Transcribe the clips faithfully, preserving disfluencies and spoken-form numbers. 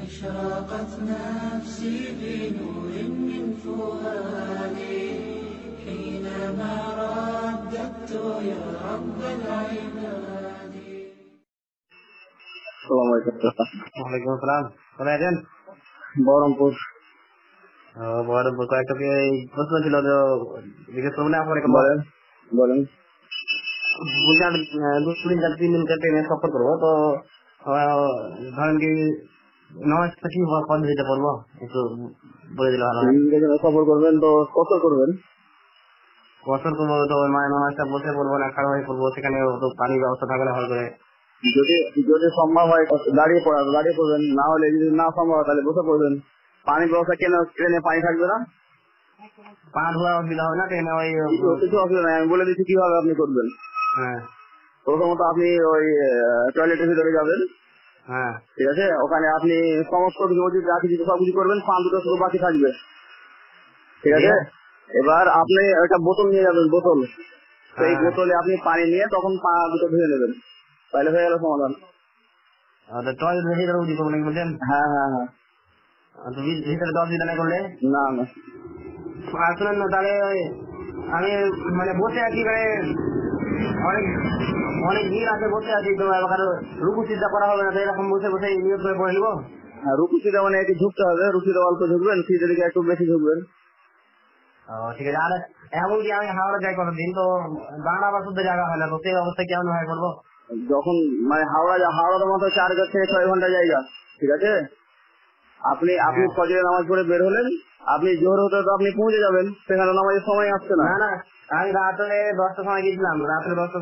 أشرقت نفسي بنور من فؤادي حينما رددت يا رب العباد. السلام عليكم. ওয়ালাইকুম আসসালাম। কোথায় আছেন? বহরমপুর। বহরমপুর কয়েকটা প্রশ্ন ছিল, জিজ্ঞেস করবো না আপনাকে? বলেন বলেন। বলছি আমি দু তিন চার তিন দিন ট্রেনে সফর করবো, তো ধরেন কি নামাজটা কি পদ্ধতিতে পড়বো একটু বলে দিলে ভালো হয়। সফর করবেন তো কসর করবেন? কসর করবো তো মায়ের নামাজটা বসে পড়বো না খাড়া হয়ে পড়বো? সেখানে তো পানির ব্যবস্থা থাকলে ভালো করে। যদি যদি সম্ভব হয় দাঁড়িয়ে পড়া দাঁড়িয়ে পড়বেন, না হলে যদি না সম্ভব হয় তাহলে বসে পড়বেন। পানির ব্যবস্থা কেন ট্রেনে পানি থাকবে না? পা ধোয়ার অসুবিধা হবে না ট্রেনে? ওই কিছু অসুবিধা নেই, আমি বলে দিচ্ছি কিভাবে আপনি করবেন। হ্যাঁ, প্রথমত আপনি ওই টয়লেটের ভিতরে যাবেন। হ্যাঁ ঠিক আছে, ওখানে আপনি সমস্ত কিছু যা কিছু সব কিছু করবেন, পা দুটো শুধু বাকি থাকবে। ঠিক আছে, এবার আপনি একটা বোতল নিয়ে যাবেন, বোতল। সেই বোতলে আপনি পানি নিয়ে তখন পা দুটো ধুয়ে নেবেন, তাহলে হয়ে গেল সমাধান। টয়লেটের ভিতরে উঠি করবো নাকি বলছেন? হ্যাঁ হ্যাঁ হ্যাঁ। ভিতরে তো অসুবিধা নেই করলে? না না। আর শুনেন না, তাহলে আমি মানে বসে আছি, মানে অনেক অনেক ভিড় আছে, বসে আছি তো এবার রুকু সিদ্ধা করা হবে না, তো এরকম বসে বসে নিয়োগ করে পড়ে নিবো। হ্যাঁ, রুকু সিদ্ধা মানে একটু ঝুঁকতে হবে, রুকুতে অল্প ঝুঁকবেন, সিদ্ধের দিকে একটু বেশি ঝুঁকবেন। ও ঠিক আছে। আর এমনকি আমি হাওড়া যাই কতদিন, তো বাংলা বা শুদ্ধ জায়গা হয় না, তো সেই অবস্থায় কেমন হয় করবো? যখন মানে হাওড়া হাওড়া তো মাত্র চার থেকে ছয় ঘন্টা জায়গা। ঠিক আছে, আপনি আপনি ফজরের নামাজ পড়ে বের হলেন, আপনি জোহর হতে তো আপনি পৌঁছে যাবেন, সেখানে নামাজের সময় আসছে না। না না, আমি রাত্রে দশটার সময় গেছিলাম, রাত্রে দশটা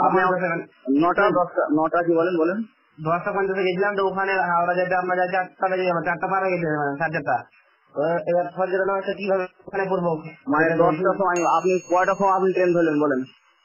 নটা দশটা নটা কি বলেন বলেন দশটা পঞ্চাশে গেছিলাম, তো ওখানে হাওড়া যেতে আমরা যাই চারটা বেজে যাবো, চারটা পার হয়ে গেছে, সাড়ে চারটা। এবার ফজরের নামাজটা কিভাবে ওখানে পড়বো? মানে দশটার সময় আপনি কয়টার সময় আপনি ট্রেন ধরলেন বলেন?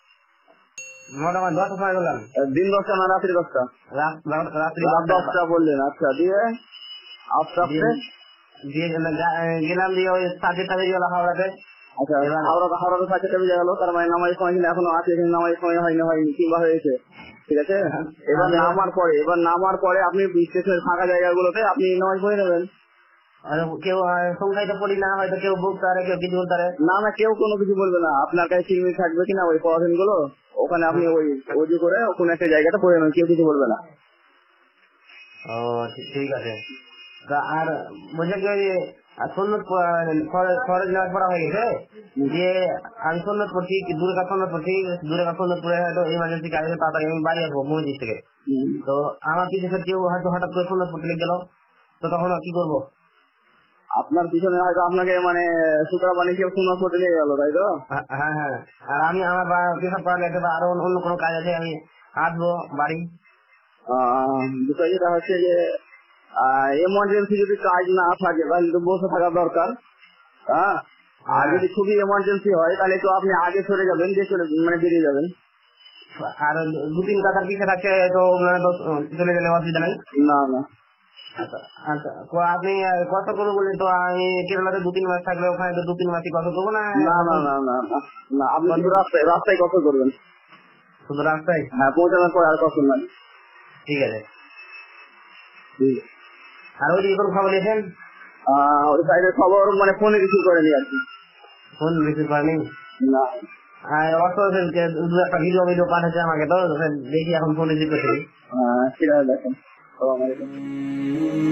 মোটামুটি দশটার সময় বললাম। দিন দশটা না রাত্রি দশটা? রাত্রি দশটা বললেন। আচ্ছা, দিয়ে আস্তে আস্তে দিয়ে গেলাম, দিয়ে ওই সাড়ে চারটা বেজে গেল হাওড়াতে। আচ্ছা, হাওড়া হাওড়াতে সাড়ে চারটা বেজে গেল, তার মানে নামাজের সময় কিন্তু এখনো আছে, কিন্তু নামাজের সময় হয়নি হয়নি কিংবা হয়েছে। ঠিক আছে, এবার নামার পরে এবার নামার পরে আপনি স্টেশনের ফাঁকা জায়গাগুলোতে আপনি নামাজ পড়ে নেবেন। কেউ সংখ্যায় পড়ি না, হয়তো কেউ বলতে পারে, কেউ কিছু বলতে পারে। না না, কেউ কোনো কিছু বলবে না। আপনার কাছে চিরমির থাকবে কিনা ওই পড়াশোনা গুলো, ওখানে আপনি ওই অজু করে কোনো একটা জায়গাটা পড়ে নেবেন, কেউ কিছু বলবে না। ও ঠিক আছে। আর বলছে কি ওই সন্ন্যত ফরজ নামাজ পড়া হয়ে গেছে, যে আমি সন্ন্যত পড়ছি, দূরে কাজ সন্ন্যত পড়ছি, দূরে কাজ সন্ন্যত পড়ে হয়তো ইমার্জেন্সি কাজে তাড়াতাড়ি আমি বাড়ি আসবো মসজিদ থেকে। তো আমার পিছনে কেউ হয়তো হঠাৎ করে সন্ন্যত পড়তে লেগে গেল, তো তখন কি করবো? আপনার পিছনে হয়তো আপনাকে মানে সুতরা বানিয়ে কেউ সুন্নাত পড়তে নিয়ে গেল, তাই তো? হ্যাঁ হ্যাঁ। আর আমি আমার পেশাব করা গেছে বা আরো অন্য কোনো কাজ আছে, আমি আসবো বাড়ি। বিষয় যেটা হচ্ছে যে এমার্জেন্সি যদি কাজ না থাকে তাহলে তো বসে থাকা দরকার। হ্যাঁ, আর যদি খুবই এমার্জেন্সি হয় তাহলে তো আপনি আগে সরে যাবেন, দিয়ে চলে মানে বেরিয়ে যাবেন। আর দু তিন কাতার পিছিয়ে থাকছে তো চলে গেলে অসুবিধা নেই? না না। আচ্ছা আচ্ছা, আপনি কত করবো বলেন? তো আমি কেরালাতে দু তিন মাস থাকলে ওখানে তো দু তিন মাসই কত করবো না? না না না না না, আপনি শুধু রাস্তায় রাস্তায় কত করবেন? শুধু রাস্তায়? হ্যাঁ, পৌঁছানোর পর আর কত নাই। ঠিক আছে। আর ওই দিকে কোনো খবর নিয়েছেন? ওই সাইডের খবর মানে ফোনে রিসিভ করেনি আর কি। ফোন রিসিভ করেনি? না। অত দু একটা ভিডিও ভিডিও পাঠাচ্ছে আমাকে, তো দেখি এখন ফোন রিসিভ করছি। হ্যাঁ, ঠিক আছে, দেখেন।